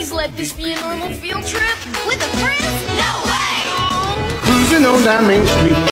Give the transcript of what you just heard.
Please let this be a normal field trip. With a friend? No way! Cruising on down Main Street.